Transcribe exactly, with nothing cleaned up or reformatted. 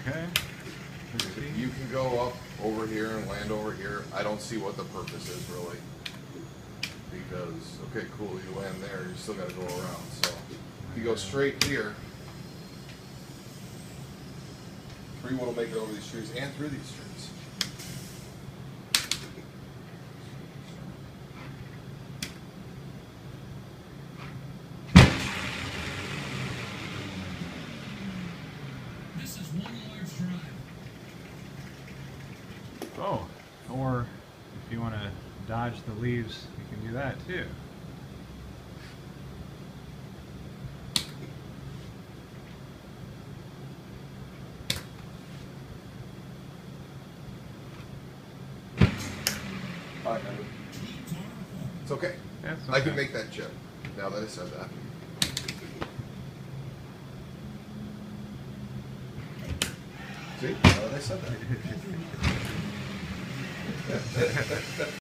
Okay. You can go up over here and land over here. I don't see what the purpose is really. Because, okay, cool, you land there, you still got to go around. So if you go straight here, three wood will make it over these trees and through these trees. This is one large drive. Oh, or if you want to dodge the leaves, you can do that too. All right, man. It's okay. That's I can okay. make that chip, now that I said that. See? Now that I said that.